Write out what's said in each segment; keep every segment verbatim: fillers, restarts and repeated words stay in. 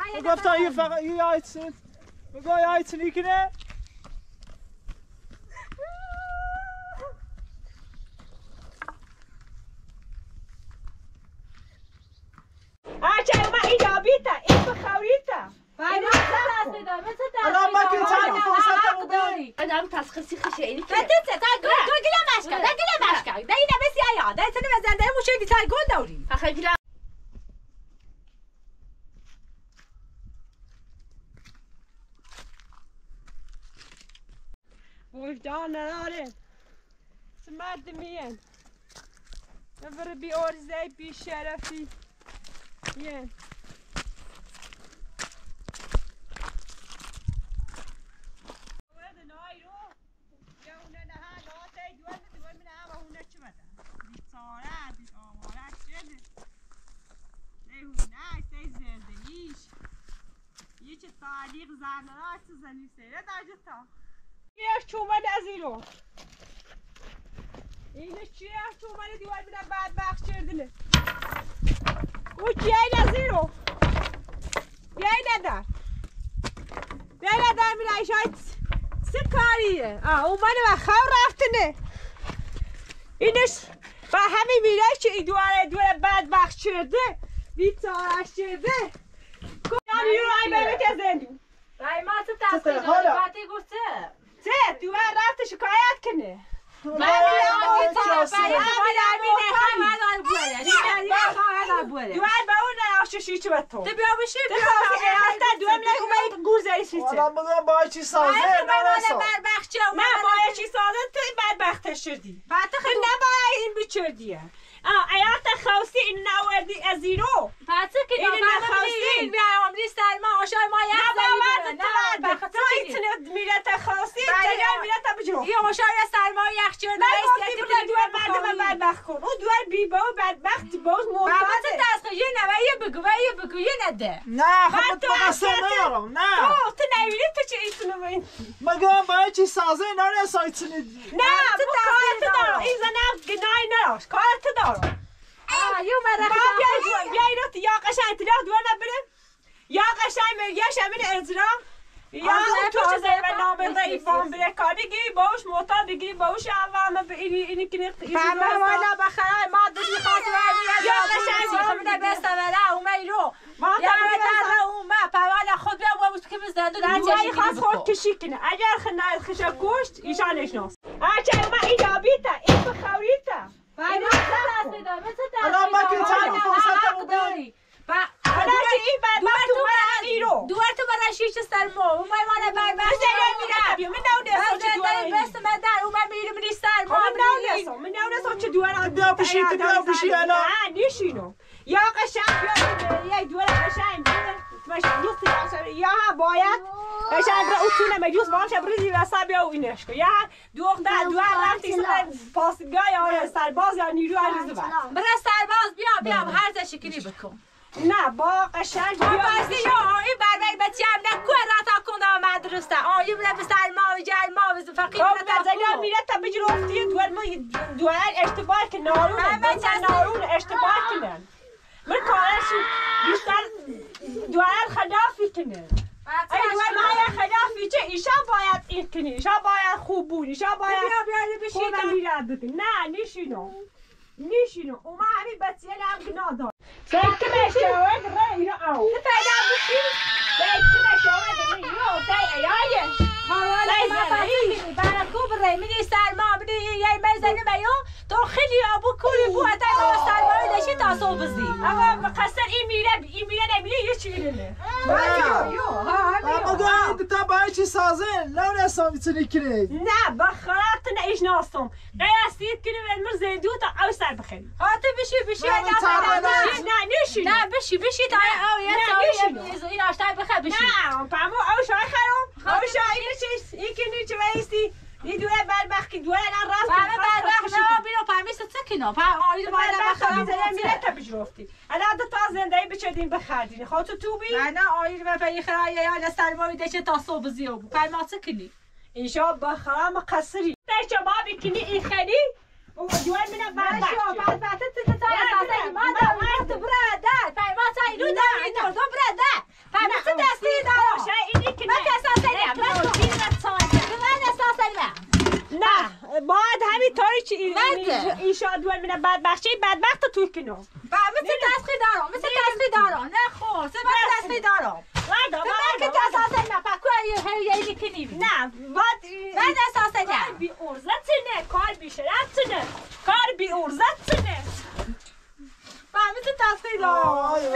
گفتم یه فقط یه آیتسن بگو یه آیتسنی کنه آچه ما اینجا بیتا این بخوریتا باید ما دست دار مثل دست الان ما که چند فرصت داری آدم تسخیصی خشه اینی که بده تا گل گل مشکا دا گل مشکا دا اینه بسی آیا دا سن بزنده موشه دی تا گل داری آخه گل وجدان نداره سمرد میین نفر بی ارزه بی شرفی یه تعلیق زنانات زنی سیره در جتا چیه چومن از اینو اینه چیه چومن دیوار بینه بعد بخش چردنه او چیه این از اینو بیایی ندار بیایی ندار بینه ایشای سه کاریه آه او منو و خور رفتنه اینش با همین میره که این دواره دواره بعد بخش چرده بیتارش چرده کامی رو رای ببید از این رای ما تو تفصیل داری باتی گفته چه؟ تو بر رفت شکایت کنه من میرم آقای طرف باید امینه خواهد بوده بوده دوار با اون نراششی چه به تو تو بیا بشی بیا بخواه حتی دوار میره اومه گوزه شیچه الان بگم با چی سازه نرسا نه با چی سازه تو بدبخت شدی خیلی نباید این بچردیه آه ایات خواستی این نوردی از اینو پس که این نخواستی این بیا عمری سلما آشای ما یه نه باور تو ایتونه میره تا خواستی جریان میره تا بجرو این آشای سلما یخ چرده من گفتی بوده دوار مردم بدبخت کن او دوار بی با و بدبخت باز بابا معتاده تو دست یه نوه بگو و یه بگو یه نده نه خب تو قصه ندارم نه تو تو نویلی تو چه ایتونه با این مگم با چی سازه نرسا ایتونه نه تو کارت دارم این زنم گناهی نراش کارت دارم آه یو مرا بیایی بیایی رو یا قشنگ تیلا دوار نبره یا قشنگ میگه شمین ازرا یا تو چه زیبه نامرده ایوان بره کار بگیری باوش موتا بگیری باوش اول به اینی اینی کنی فهمه والا بخرای ما دادی خواست و یا قشنگ خمده بستوره اومه رو یا بدر اومه پوالا خود بیا باوش که بزدو در دوایی خواست خود کشی کنه اگر خنای خشب کشت ایشانش ناست آچه ما اینجا بیتا این بخوریتا باید ما دست بدار مثل دست الان ما که چند فرصت داری خلاص این بدبخت اومد ایرو دوار تو برای شیش سرما اومه مانه بربخت میره من نونسم چه دوار بست من در اومه میره میری سرما من نونسم من نونسم چه دوار بیا بشی تو بیا بشی الان نه نیشینو یا قشنگ یا یک دوار قشنگ باشه دوست یا باید قشنگ را اتونه مجوز باشه بریزی وسط بیا و اینش کو یا دوغ در دوار رفتی سر پاسگاه یا سرباز یا نیرو عریض بر برای سرباز بیا بیا هر شکلی بکن نه با قشنگ بیا بازی یا آی برای بچه هم نکو راتا کنده و مدرسه آی بره به سلما و جلما و فقیر خب تزلیه میره تا بجی رفتی دوار ما دوار اشتباه که نارونه من نارون اشتباه کنن من کارشی بیشتر دوار خلافی کنن ای دوار ما خلافی چه ایشا باید این کنی ایشا باید خوب بود ایشا باید بیا بیا بشی خودم میرد بکن نه نیشینو نیشینو اوما همین بچه هم گناه دار سیکت مشاهد را ایرا آو پیدا بشی سیکت مشاهد ایرا تی ایایش حوالا ما فهمیدی برای کو بره میدی سرما بدی یه میزنی بیو تو خیلی آبو کولی بو حتی ما سرمایی داشتی تا صبح بزی اما قصر این میره این میره نمیره یه چی میره مگم این تا با چی سازه نرسا ایتونه کنه نه بخاطر نه ایش ناستم قیاسیت کنه و امر زیدو تا او سر بخیری آتی بشی بشی نه نشی نه بشی بشی تا او یه سایی این آشتای بخیر بشی نه پامو او شای خرم او شای اینه چیز این کنی چه ویستی این دوره بدبخت که دوره الان راست پامه بدبخت نه بینو پامیست سکنو پا آیل باید بخرم میره تا بجرفتی الان دو تا زندگی بچدین بخردین خودتو تو بی نه نه آیل و پی خرای یا سرمایی دشه تا صبح زیو بو پاما سکنی اینشا بخرم قصری تا شما بکنی این خری او دوره منه بدبخت بدبخت تو تا اساسا ما دا وقت براده پاما تا اینو دا اینو دو براده پاما من بدبختی بدبخت توی کنم با مثل دستخی دارم مثل دستخی دارم نه خور سه مثل دستخی دارم وارد تو من که دستاسه نه پکو یه یه کنی نه واد من دستاسه نه کار بی ارزت نه کار بی شرفت نه کار بی ارزت نه با مثل دستخی دارم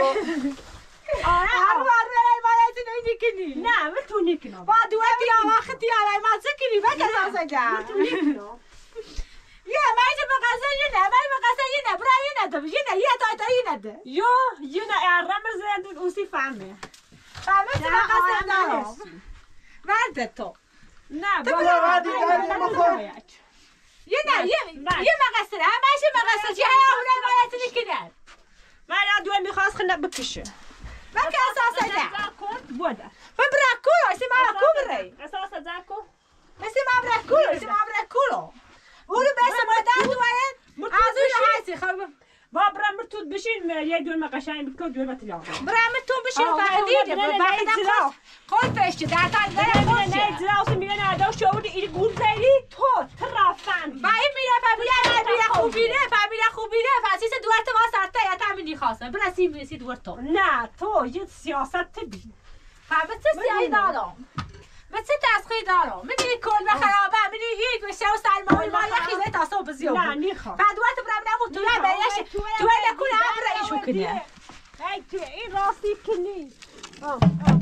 آره هر بار برای مالتی نمیکنی نه من تو نکنم با دوستی یا وقتی آره ما سکنی من دستاسه نه تو نکنم یه من به قصه یه نه من به قصه یه نه برای یه نده یه نه یه تا تا یه نده یا یه نه ارم زندون اوسی فهمه فهمه تو به قصه دارم ورد تو نه تو بابا بیا وردی داری بخور یه نه یه یه مقصره همش مقصره چه های اونه مالتی نکنن من دوی میخواست خنده بکشه من که اساسه نه بوده من برکولو اسی ما کوبره اساس زاکو مثل ما برکولو اسی ما برکولو اونو بس ما در دوایه از اون هستی خب با برام تو بشین یه دوی مقشنگ بکن دوی متلاقی برام تو بشین فردیده بعد خود خود پشت در تا در نه خوشه نه زراوس میگه ندا شو این گوزلی تو ترافن با این میره فهمیده فهمیده خوبیره فهمیده خوبیره فسیس دوارت ما سرته یا تامینی خواسته برسی برسی دوارتو نه تو یه سیاست تبی فهمت چه سیاهی دارم مثل تسخیر دارم میدونی کل به خرابه میدونی هیچ بشه و سلمانی ما یه خیزه تا صبح زیاد نه نیخوام بعد دوارت برم نمود تو یه بیش تو یه کل هم رئیشو کنه ای تو این راستی کنی آه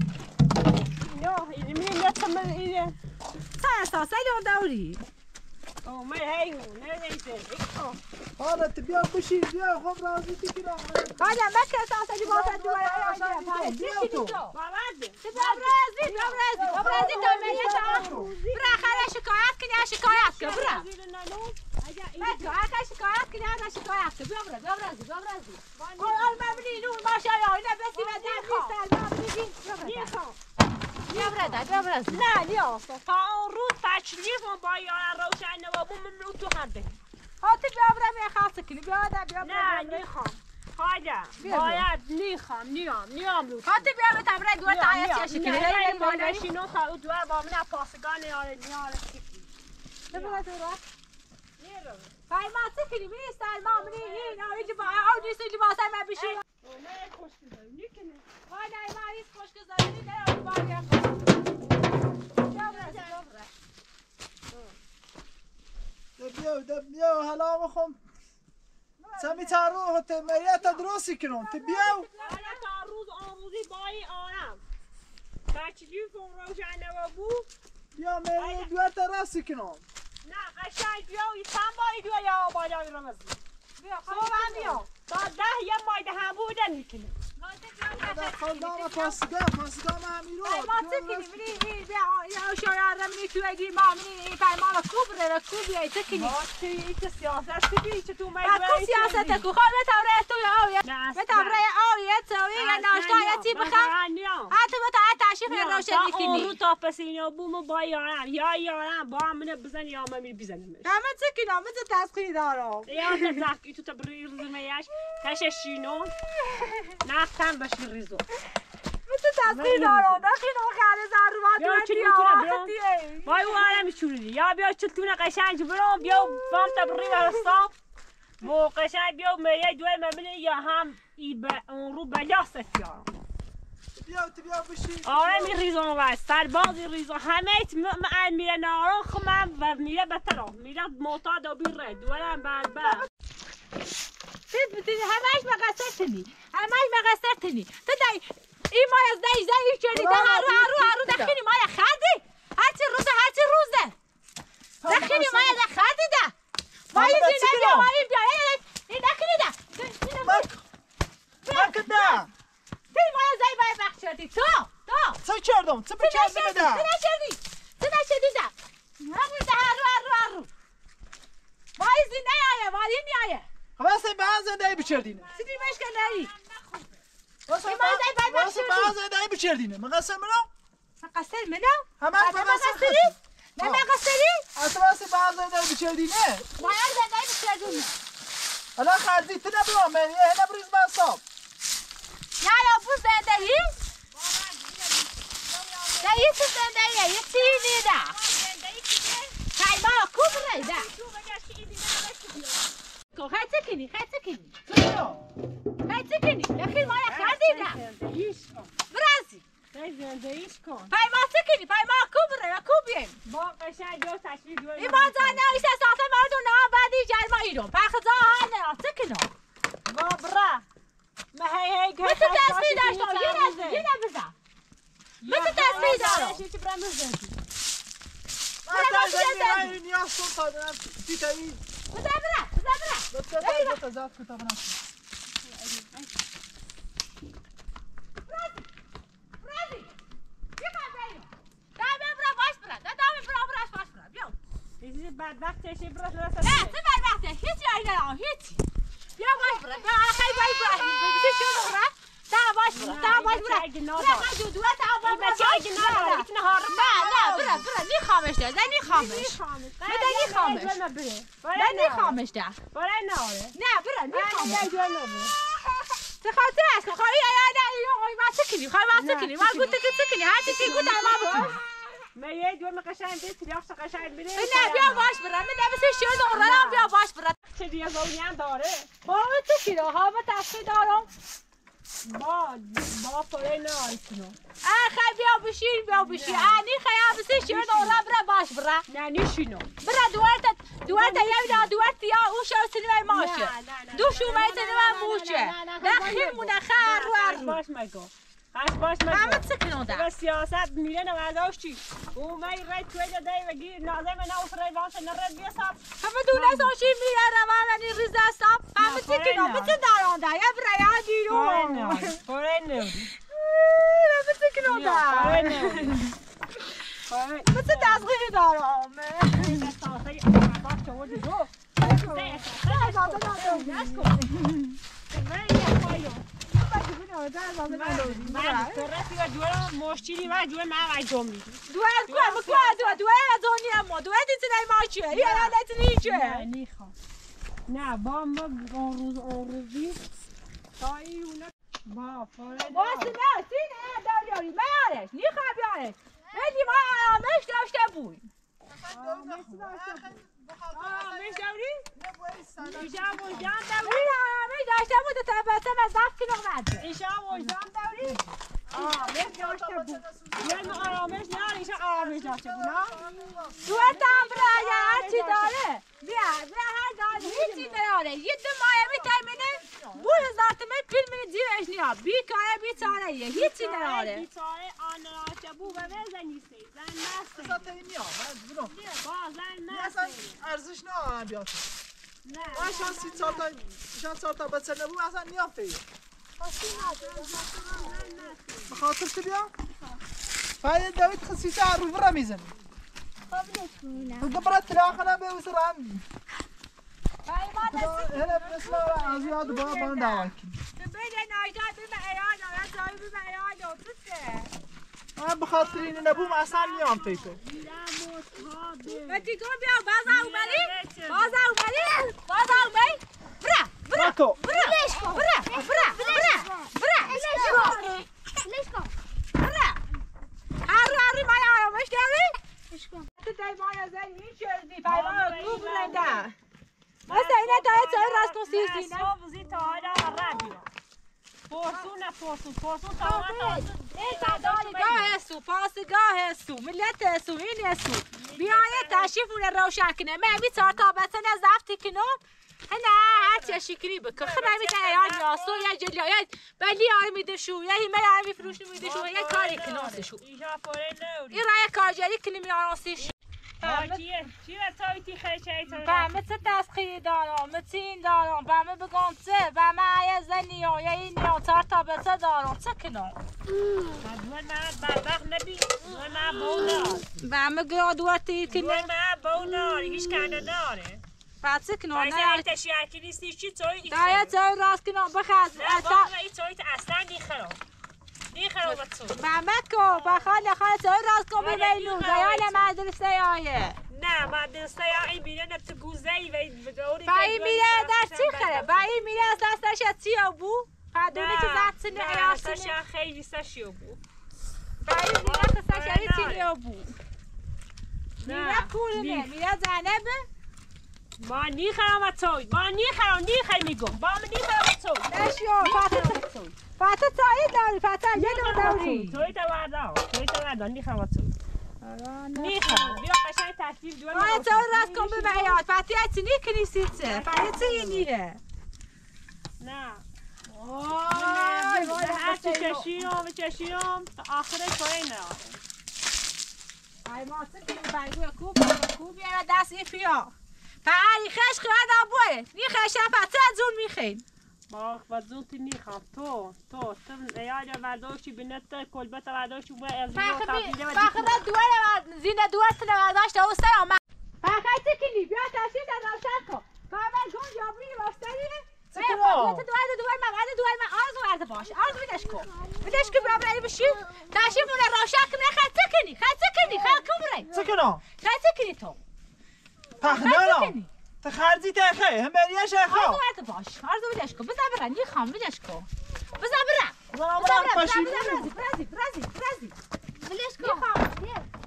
آه این میگه تمام این سه اساسه دور دوری اوه من هی نه نیست حالا بیا بشین بیا خب راضی بگیرم بعد ما که اساسه دی باید دوار بیا تو بابد تو برازی تو برازی تو برازی تو میشه برا خاله شکایت کنی شکایت کن برا من تو هر کسی شکایت کنی هر شکایت کن بیا برا بیا برازی بیا برازی قرآن مبنی نور ماشاءالله اینا بسی و در نیستن نیخوام بیا برا بیا برازی نه نیاز تا اون روز تشریف با یاران روشن نوابون ممنوع تو هنده هاتی بیا برا می خاص کنی بیا در بیا نه نیخوام خواهده باید نیخوام نیام نیام رو هاتی بیا به تبره دوار تایه چیشی کنی نه این بالشی نو تا دوار با من پاسگان یاره نیاره بیا دورا نیرو فای ما سکنی می سلما منی این آویج با آو نیست لباس ما بشی من خوش کردم نیکنه وای نه ما هیچ خوش گذاری نه باید بیا بیا حالا بخوام سمی تارو هت میت درستی کنم تی بیا حالا تا روز آن روزی بایی آرم تشریف اون روشن نوابو بیا میت دوات درستی کنم نه قشنگ بیا و چند باری دو یا بالا رمزی بیا صبح بیا تا ده یه مایده هم بودن میکنه خالدام پاسگاه پاسگاه ما همین رو ما سکنی منی این بیا یا شاید منی تو اگه ما منی این پای ما کوبره کوبیه سکنی ما چی که سیاست چی که تو میگی تو سیاست کو خود متوره تو یا متوره آویه تو یا ناشتایتی بخوام حتی با تا تشریف روشن اون رو میکنی تا پسینه بوم با یارم یا یارم با من بزن یا من بزنمش همه سکنی همه تسخیر دارم یا تزاکی تو تبریر زمیش کششینو نفتن بشی ریزو مثل تسخیر دارم داخل اون خاله زروات بیا و چی دیا میتونه وقتیه وای وای میچوری یا بیا چلتونه قشنگ برام بیا بام تبریر حساب و قشنگ بیا میای دوی مبنی یا هم ای به اون رو بلا سفیا بیا تو بیا بشین آره می ریزون و سربازی ریزون همه ایت من میره ناران خمم و میره بطرا میره معتاد و بیره دورم بعد بعد همش مقصرتنی همش مقصرتنی تو دای این مای از دای زایی چلی ده هرو هرو هرو دخینی مای خردی هرچی روزه هرچی روزه دخینی مای از خردی ده مای زی نبیا مای بیا این دخینی ده مک ده تی مای زای بای بخش شدی تو تو چه کردم چه بکردم ده چه نشدی چه نشدی ده همون ده هرو هرو هرو مای زی نیایه مای نیایه واسه بعض دای بچردینه سیدی مشکل نری واسه این مای زای بای بخش بعض شدی دای بچردینه مقصر منو مقصر منو؟ همه مقصری؟ نه مقصری؟ اصلا واسه بعض دای بچردینه باید زندگی بچردونه حالا خرجی تو نبرم من یه نبریز من صاحب یا یا بو زندگی؟ نه یه چی زندگیه یه چی نیده کایما کبره ده خیلی سکنی خیلی سکنی خیلی سکنی دخیل مایا خردیدم برازی زندگیش کن پای ما سکنی پای ما کوب رو کوبیم با قشنگ و تشویق دوی این بازا نه ایسا ساعت مردم نه بعدی جرما ایرون پخزا ها نه سکنو با برا ما هی هی مثل تصفیه داشتم یه نزد یه نبزم مثل تصفیه دارم چی برام زدی ما زنی نیاز کن تا دارم بیتایی بزا برا بزا برا بسه تا زاد کتا برام برازی یه کار دامه برا باش برا دامه برا براش باش برا بیو چیزی بدبخت چشی برا درست نه تو بدبخته هیچی آی ندارم هیچی بیا باش برا بیا خیلی باید برا بسی شو برا تا باش برا تا باش برا برا من جو دوه تا باش برا بچه اگه نداره ایتونه هار نه نه برا برا نیخوامش ده ده نیخوامش بده نیخوامش ده نیخوامش ده برای ناره نه برا نیخوامش نه جوان نبره تخاطر است خواهی یا نه یا ما سکنی خواهی ما سکنی ما گوته که سکنی هر چیزی گوته ما بکنی ما یه جوان قشنگ بیت لیاقت قشنگ بده نه بیا باش برا من دبسه شو دورم بیا باش برا چه دیگه زونیان داره با تو کی رو ها با تصفیه دارم با با پره ناره کنو اه خیلی بیا بشین بیا بشین اه نی خیلی بسه شو دورم برا باش برا نه نیشینو برا دوارت دوارت یه دوارت یا او شو سینمای ماشه دو شو می سینمای موشه دخیل مونه خر رو باش مگو هاش باش مگو همه سکنو ده بس سیاست میره نورداشتی او می رای توی جده و گیر نازم ناوس رای وانش نرد بیاساب همه دونه ساشی میره روانی ریزه استاب همه سکنو مثل دارانده یه برای دیرو پره نوری همه سکنو پره ده نوری مثل تسخیری دارم ساسای آباد چوردی رو من فرسی و جوه مشتیری و جوه من و جمعی دوارت کوه مکوه دوه دوه از اونی اما دوه دیتی نای ماچه یه نالت نه نیچه نیخوام نه با ما اون روز اون روزی تا ایونه با پاره واسه نه سینه داریاری میارش نیخواه بیارش بدی ما آرامش داشته بود آرامش داری؟ ایشا وجدان داری؟ این آرامش داشته بود تا بسه از دست که نمده ایشا وجدان داری؟ آرامش داشته بود یعنی آرامش نه ایشا آرامش داشته بود نه؟ دوه تابره اگر هرچی داره بیا بیا هر داره هیچی نداره یه دو ماه میتایمینه بو هزار تمه پیل منی دیوش نیا بیکاره بیچاره یه هیچی نداره بیچاره آن راسته بود و وزنی سی زن نسته ساعت اینیا من برو با زن اصلا نسته ارزش نه بیاد نه ما شانس سی سال تا شانس سال تا بچه نبود اصلا نیافته بخاطر چه بیا؟ فاید دوید خسیسه رو برا میزنی تو برات تلاخنا به وسر هم هلا بسم الله از یاد با بان دعوت بده نایداد بیم ایران آره جایی بیم ایران و بسه من بخاطر این نبوم اصلا نیام پیکو بدی کن بیا باز اومدی باز اومدی باز اومدی برا برا تو برا برا برا برا برا ليش كم؟ برا هر هر ما آرامش داری تو دای ما از این شردی پیما کو برنده مثلا اینا داره چای راست کنسیسی نه صبح تا حالا رابیو پرسون نه پرسون پرسون تا حالا این پادارگاه سو پاسگاه سو ملت سو این سو بیایه تشریفونه روشن کنه من بی چهار تا بسن از زفتی کنم هنه هر چی شکلی بکن خب من میتونه یا ناسو یا جلیا یا بلی آی میده شو یا هیمه آی میفروش میده شو یا کاری کناسه شو ایجا پره نوری این رای کارجری کنی میاناسی شو چیه؟ چیه تایتی خیلی تو بامه چه تسخیری دارم متین دارم بامه بگم چه بامه آیا زنی و یا این یا چهار تا بسه دارم چه کنم دوه من بدبخت نبی دوه من بونار بامه گرادواتی کنه دوه من بونار هیچ کنه داره بعد چه کنم بایسته نه این تشیرکی نیستی چی توی دایا چه راست کنم بخواست نه واقعا این تویت اصلا نیخرم نیخرم با تو بامه کو بخواد خواهد چه راست کنم بیمینو دایان مدرسه آیه نه مدرسه یا این میره نه تو گوزه ای و این دوری با این میره در چی خره؟ با این میره اساسش از چی بو؟ پدونه که زد سنه نه ایاسونه نه خیلی سشیو بو با این میره خسش از چی بو؟ میره نه کورنه میره زنبه با نیخرم توی با نیخرم نیخر میگم با من نیخرم توی نشیو فاتح فاتح تایی داری فاتح یه دو داری توی تو وردار توی تو وردار نیخرم توی نیخرم بیا قشنگ تشریف دوار آیا تو راست کن به بیاد فاتح چی نیکنی سیچه فاتح چی نیه نه وای وای هرچی چشیم چشیم تا آخرش پایین نه ای ماسه که بایگو کوب کوب یه دست ایفیا فعلی خش خواهد آبوه نی خشه فاتح زون میخین باخ و زون تی نیخم تو تو تو یاد ورداشی بینت کلبت ورداشی و از یه تبدیل و فخر دوار زینه دوار تنه ورداشت او سه آمد فخر تکنی بیا تشید از روشن کن فهمه گون جابری راستریه سکنو دوار دوار مقعد دوار من آرزو ورده باش آرزو بیدش کن بیدش کن برای بشی تشید مونه روشن کنه خط تکنی خط تکنی خط کمره سکنو خط تکنی تو تخنانا تخرزی تخه هم بریش اخا آرزو ورده باش آرزو بیدش کن بزا برن یه خام بیدش کن بزا برن زنم بزا برم برن پاشی برازی برازی برازی برازی بیدش کن یه خام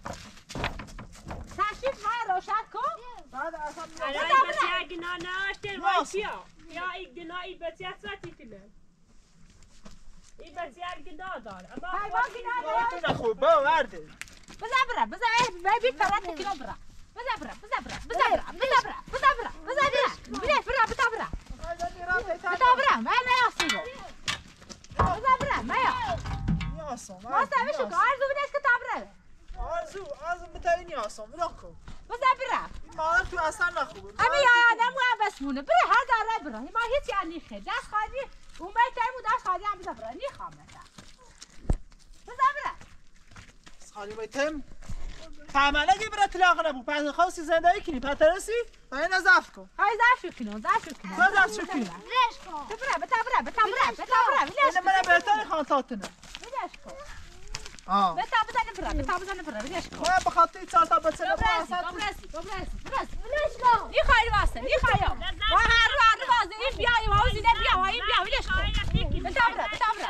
تشید مای روشن کن بعد اصلا الان این بچه اگه نه ناشتر وای چیا یا این گناه این بچه اصلا تیتله این بچه اگه نه داره اما حیوان گناه تو نخوب با ورده بزا برا بزا ای بی فرات کنو برا بزا برا بزا برا بزا برا بزا برا بزا برا بزا برا بزا برا بزا برا بزا برا ما نیاسیرو بزا برا ما یا نیاسم ما سویشو که آرزو بیدش که تابره آرزو آرزو بتایی نیاسم بلکو بزا برا مادر تو اصلا نخوبه امی یا آدم و بسمونه بره هر داره برا ما هیچ یعنی خیر دست خواهدی اون باید تایمو دست خواهدی هم بزا برا نیخوام بزا بزا برا خالی بایتم فهمانه که برای طلاق نبود پس خواستی زندگی کنی پترسی و این ازاف کن های زرشو کنو زرشو کنو تو ازاف شو کنی لش کن ببرا بتابرا بتابرا بتابرا لش این من بهتری خانتاتنه لش کن آه بتا بزن برا بتا بزن برا لش کن من بخاطر چهار تا بچه برازی برازی برازی برازی لش کن نی خالی واسه نی خایا و هر رو هر واسه این بیا این واسه نه بیا این بیا لش کن بتابرا بتابرا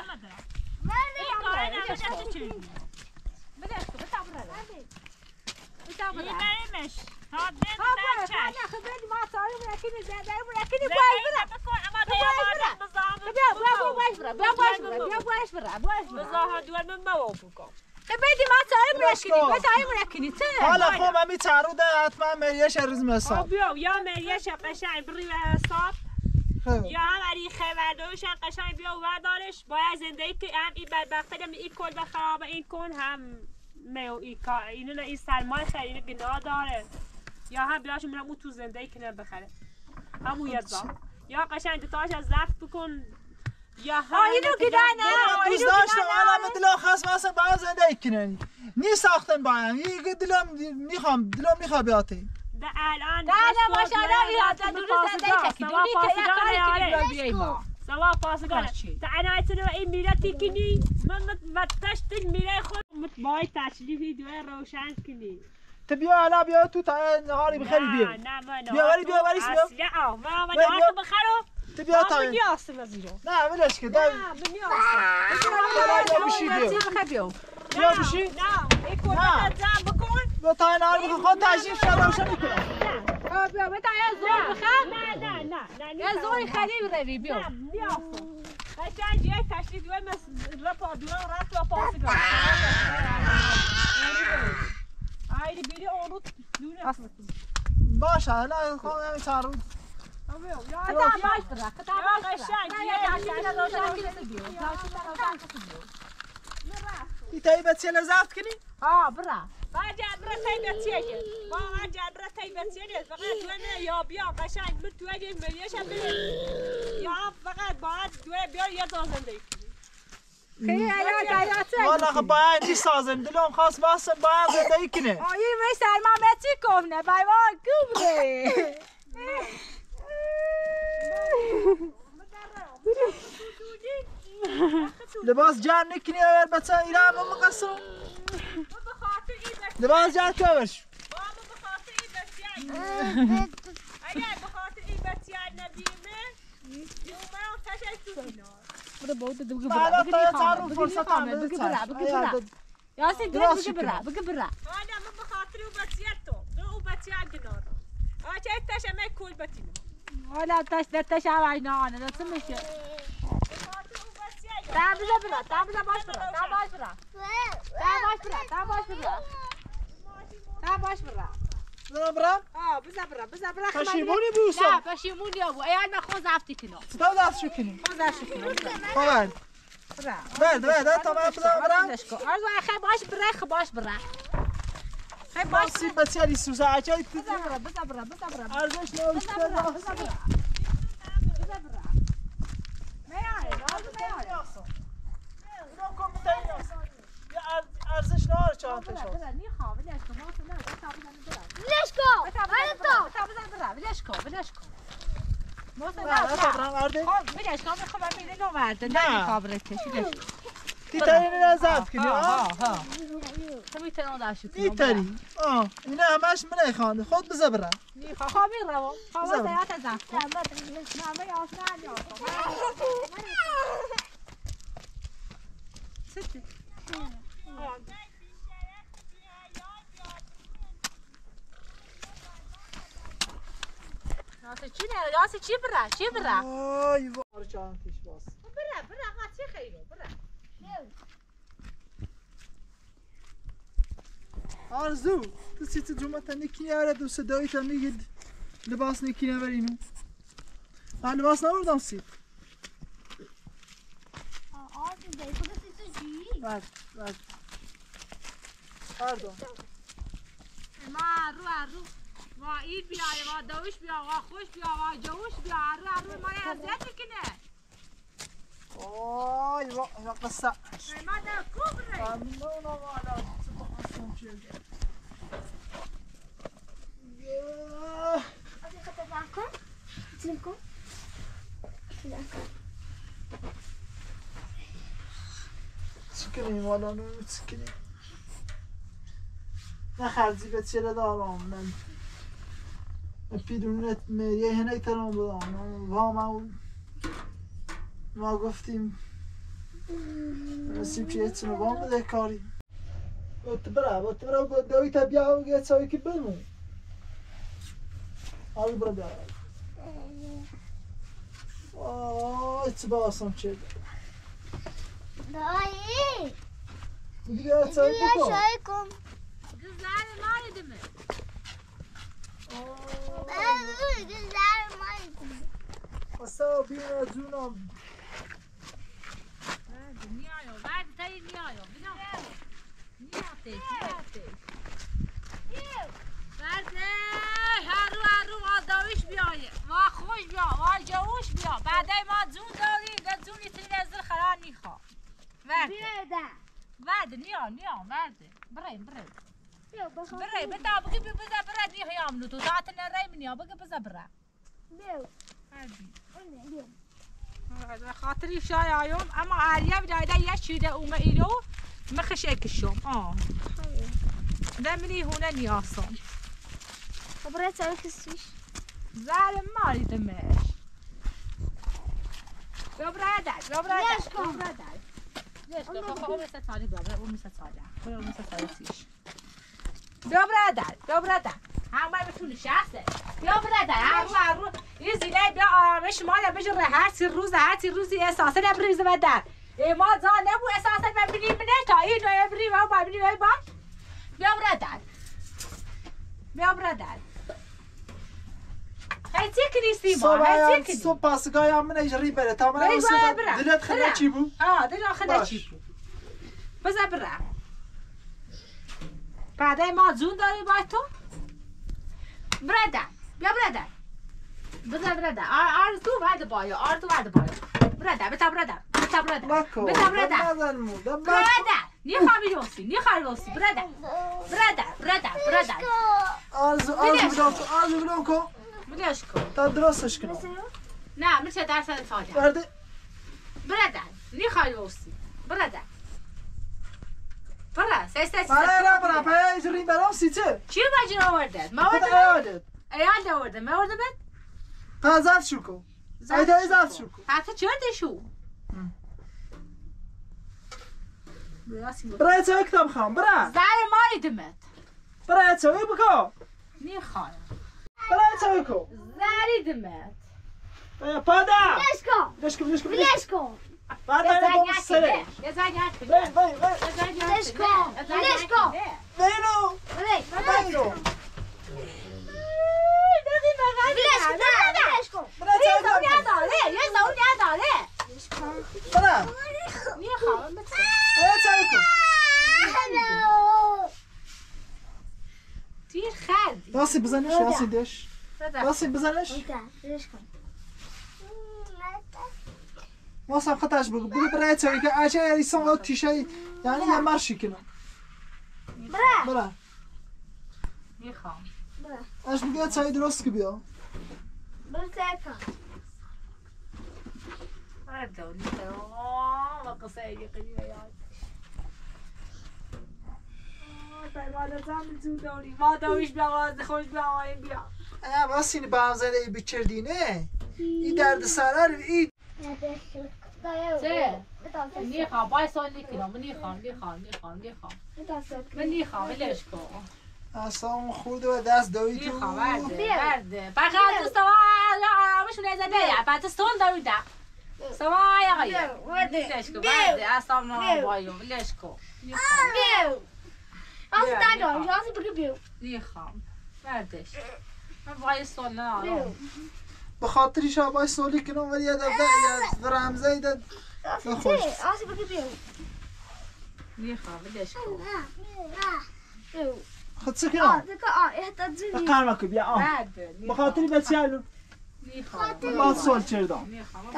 بدش کن بتابرا بتابرا این بریمش تا دن ها در برا چشم خبری ما ساری مرکنی زنده مرکنی زنده باش برا بکن اما باش دیگه برا بزاهم بیا بیا باش برا بیا باش برا بیا باش برا باش برا بزاها دوار من مواب بکن بدی ما ساری مرکنی ما ساری مرکنی چه حالا خب من میچارو ده حتما مریش روز آه مساب بیا یا مریش قشنگ بری و حساب یا هم علی خیوردوش هم قشنگ بیا و بردارش باید زندگی که هم این بدبخته هم این کل بخراب این کن هم میو این کار اینو نه این سرمای خیر اینو گناه داره یا هم بیاش میرم اون تو زندگی کنه بخره همون یزا یا قشنگ دوتاش از زفت بکن یا هم اینو که نه دوست داشتم حالا دلم خواست واسه با زندگی کنی نی ساختن با هم یه دلم میخوام دلم میخواد بیاتی ده الان نه نه ماشاءالله بیاد دور زندگی کی دونی که یک کاری کنی بیای ما سوا پاسگانه تا انا اتنو این میراتی کنی من مت تشت میره خود مت بای تشریفی دو روشن کنی تو بیا حالا بیا تو تا نهاری بخری بیا نه من بیا ولی بیا ولی اصلا آه من من نهار بخرو تو بیا تا من نیاستم از اینو نه ولش که نه من نیاستم بیا بشی بیا بیا بیا بشی نه این کلبت زن بکن بیا تا نهاری بخور خود تشریف شد روشن میکنم بیا بتا یا زور بخم نه نه نه نه یا زور خرید روی بیا نه نیاستم قشنگ یه تشریف دوی مثل رپا دوران رفت و پاسگانه آیدی بیری اون رو دونه باشه حالا خود همین چند روز کتا باش برا کتا باش قشنگ برا یا روشن کنی بیا روشن کنی ای تایی بچه لذت کنی؟ ها برا باید برا تایی بچیه باید برا تایی بچیه فقط دوی یا بیا قشنگ من توی مریش هم بره یا فقط باید دوی بیا یا زندگی خیلی علا گیاته والا خب باید این سازم دلم خواست واسه باید زندگی کنه آیی می سرما متی کنه بای وای کوبره لباس جمع نکنی اگر بچه ایره همه مقصم لباس جمع کبرش اگر بخاطر این بچه نبیمه اومرم تشک تو کنار بده بود دو بگی حالا برا تا چند روز فرصت هم بده بگی برا بگی برا یاسین بگی برا بگی برا آنیا من بخاطر اون بچه تو نه اون بچه کنار آچه تاش ما کول بتینم ولا تاش تاش عواینا نه دست میشه تا بذار برا تا بذار باش برا تا باش برا تا باش برا تا باش برا تا باش برا بزنم برم؟ آه بذار برا بذار برا پشیمونی بوسا نه پشیمونی ابو ایال ما خود زفتی کنم تا دست شو کنیم خود داشت کنم خواهد برا برد برد تا من بزنم برم آرزو خیلی باش برا خیلی باش برا خیلی باش باسی بسیاری سوزا عجای بذار برا بذار برا بذار برا ارزش نوشته بذار برا بذار برا بذار برا میاره آرزو میاره ارزش نهار چهار برا تاشو برا نیخواه ولیش کن ما نه تا بزن برا ویلش کن تا بزن تا بزن برا ولیش کن ولیش کن موسم نه نه نه برم ارده خب ولیش کن میخوام ببینم نورده نه خبره کشیدش تیتری نزد کنی ها آه ها تو میتونم داشت کنم تیتری آه اینه همش من خانده خود بزا برم نیخواه خواه میروم خواه زیاد زن کن نه میاس نه نیاس ستی یاسه چی نه یاسه چی برا چی برا آی وار چهار تاش باس برا برا قاچی خیرو برا آرزو تو سیت جمعه نکی آره دو صدایی تا میگید لباس نکی نبرینو من لباس نبردم سیت آرزو داری خود سیتو جی بس بس پردون ما رو رو ما اید بیای ما دوش بیا ما خوش بیا ما جوش بیا رو رو ما اذیت کنه آی وا وا قصه ما در کوبره ممنون والا سبحان چه آرزو خطا بان کن زن کن زن کن چکنیم والا نو چکنیم نه خرزی به چرا دارم من پیدونت یه هنه ترام بدم و ما ما گفتیم نسیم چیه چنو بام بده کاری بوت برا بوت برا گفت دوی تا بیا و گه چایی که بلمو حالی برا بیا آه چه باسم چه دایی دیگه چایی بیا بکن شای کن گزار مال دمه بابا گزار مای کن قصه بینا جونم نیایو بعد تایی نیایو بنا نیاته نیاته برده هرو هرو ما داویش بیایه ما خوش بیا ما جوش بیا بعده ما جون داری ده جونی تری نزدر خرار نیخوا ورده بیاده ورده نیا نیا ورده برای برای بیا بخواه برای بتا بگی بی بزا برای نیه یامنو تو ذات نرای منیا بگی بزا برای بیا هردی اونه بیا به خاطری شای آیوم اما آریا بیایده یه چیده اومه ایرو مخش اکشم آه ده منی هونه نیاسم خبره چای کسیش زال مالی دمش بیا برادر بیا برادر لیش کن. بیا برادر لیش کن خب اون ست سالی بیا برادر اون ست سالی خب اون ست سالی سیش بیا برادر بیا برادر همه بتونه شخصه بیا برادر همه رو این زیله بیا آرامش مال بجره هر سی روز هر سی روزی احساسه نبریزه و در ما زا نبو احساسه ببینیم نه تا این رو ابری و ببینیم ای باش بیا برادر بیا برادر هیچی کنیستی ما هیچی کنی صبح پاسگاه هم من اجری بره تا من بری اون باید سبب برم. دلت خدا برم. چی بود؟ آه دل آخه باش. چی بود بذار برم بعده ما جون داری با تو برادر بیا برادر بذار برادر آر آر تو بعد بایا آر تو بعد بایا برادر بتا برادر بتا برادر مکو بتا برادر نزن مو دم برادر نیخوای روسی نیخوای روسی برادر برادر برادر برادر آرزو آرزو بدون کن آرزو بدون کن مدیش کن تا درستش کنم نه میشه درصد ساده برده برادر نیخوای روسی برادر برا سه سه برای را برای پای اجری برام سیچه چی بجن آورده؟ ما خدا آورده ایادت ایال آورده ما آورده بد؟ تا زفت شو کن ایتا ای زفت شو کن حتی چرده شو برای چه کتاب خواهم برای زر ماری دمت برای چه بکن نیخوایم برای چای کو زریدمت پادا ليش كون ليش کن ليش کن ليش كون بعد انا بوم السرير یه زنگ وين وين وين ليش كون ليش كون وينو ليش وينو ليش كون برای چای کو نداره یه زون نداره ليش كون برای میخوام برای چای کو دیر خردی یاسی بزنش یاسی دش یاسی بزنش ليش كون واسه خطاش بگو بگو برای چای که آچه ایسان او تیشه یعنی یه مرشی کنم برا برای میخوام اش بگه چای درست که بیا برا تاكل بردونی و قصه یقینی یاد پیمانه زمین تو داری ما دویش بیا خوش بیا این بیا اه واسه این بامزنه ای بچردینه این درد سرار ای چه؟ میخوام بای سالی کنم میخوام میخوام میخوام میخوام من میخوام ولش کن اصلا خورد و دست دوی تو میخوام برده برده فقط تو سوا آرامشون ازده یا بعد سون دویده سوا یا غیر ولش کن برده اصلا ما بایو ولش کن میخوام بردش من بای سول نه به خاطر شابای سولی کنم ولی یه دفعه یه رمزه ایده نخوش میخوام ولش کن خود چه کنم؟ بقرمه که بیا آه برده به خاطر بچه هلو میخوام باید سول چردم میخوام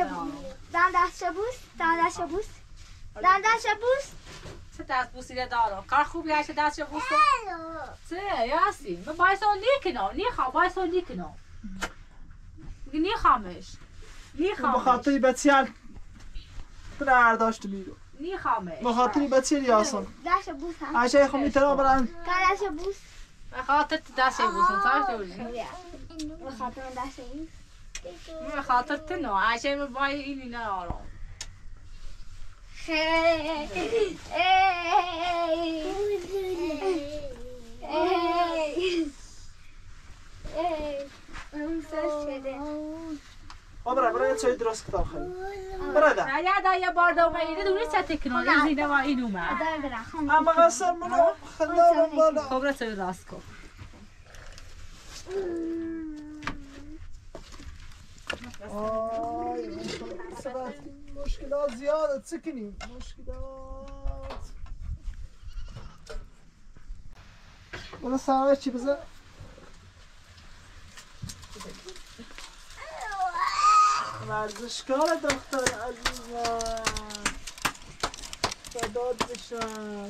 چه دست بوسیده دارم کار خوبی هست دستشو بوس کن چه یاسی من باید سال لیکنم نیخوام باید سال لیکنم نیخوامش به نیخوامش خاطر بچه هل برداشت میرو نیخوامش به خاطر بچه هل یاسم عشه خب میترم برم به خاطر تو دستشو بوسم ساش دوری به خاطر تو نه عشه من باید اینی نارم برای برای چای درست کتاب خیلی برای ده نه یه بار دومه اینه دوری چه تکنون این زینه ما این اومد اما قصر منو خلالم بالا خب را چای راست کن آی مشکلات زیاده چه کنیم مشکلات بلا سرمه چی بزن ورزشکار دختر عزیزم فدات بشم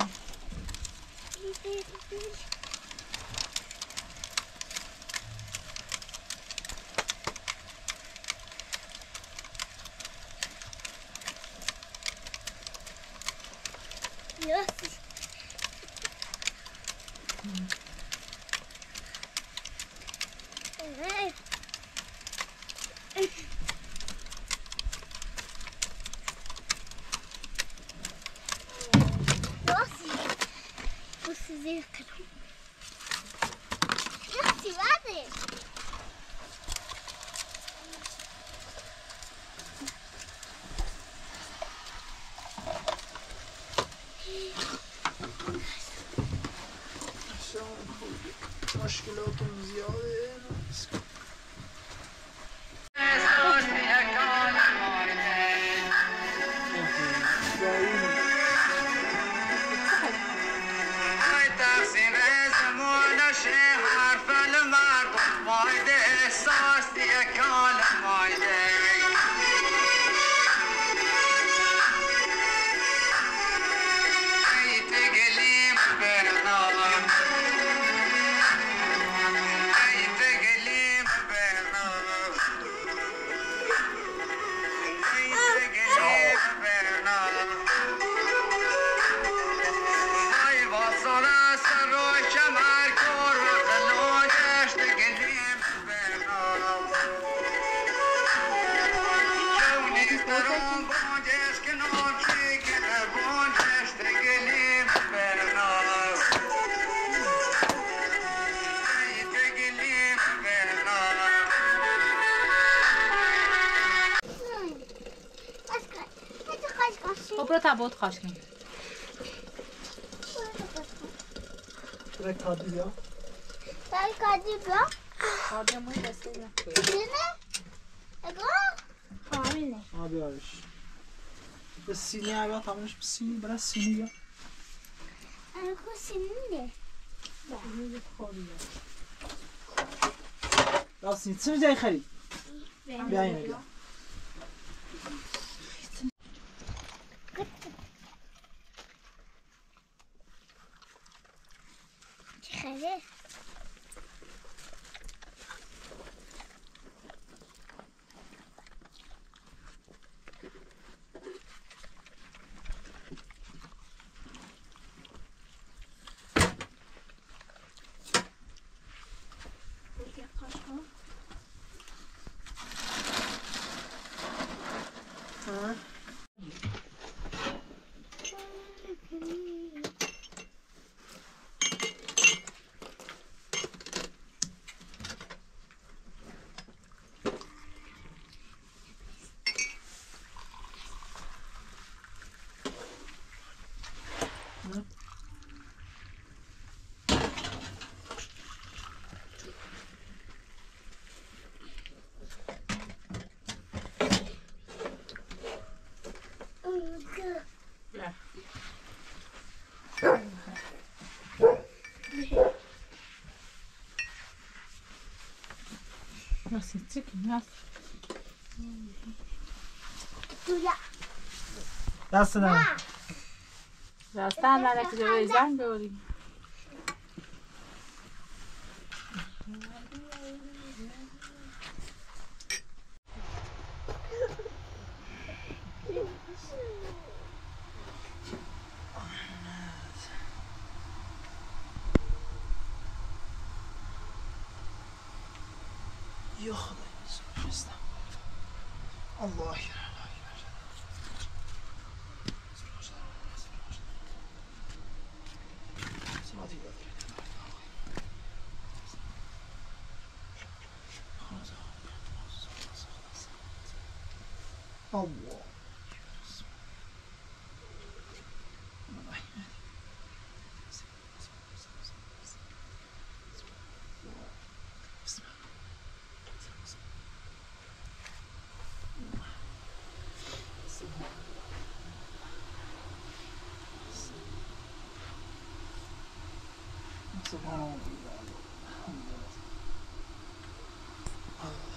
مشکلاتم زیاده برو تا بود خواش کنی برای کادی بیا برای کادی بیا کادی موی دسته بیا اینه؟ اگه؟ همینه آه بیارش به سینی ها بیا تمامش به سینی برای سینی بیا اگه سینه راست نیست چه جای خرید؟ بیا اینه بیا چی خیلی؟ Nasıl çıkın nasıl? تویا دست نه Rastan nereye gidiyor? Zan gördüm. یا خدای بستم الله الله سبحان الله